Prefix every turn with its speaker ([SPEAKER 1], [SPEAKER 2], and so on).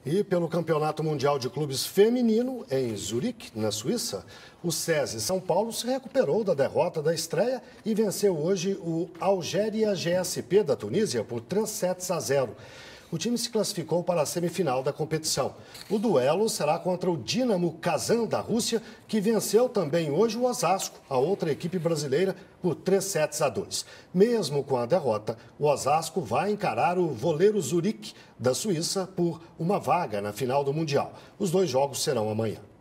[SPEAKER 1] E pelo Campeonato Mundial de Clubes Feminino, em Zurique, na Suíça, o SESI São Paulo se recuperou da derrota da estreia e venceu hoje o Algéria GSP da Tunísia por 3-0. O time se classificou para a semifinal da competição. O duelo será contra o Dinamo Kazan da Rússia, que venceu também hoje o Osasco, a outra equipe brasileira, por 3-2. Mesmo com a derrota, o Osasco vai encarar o Voleiro Zurique da Suíça por uma vaga na final do Mundial. Os dois jogos serão amanhã.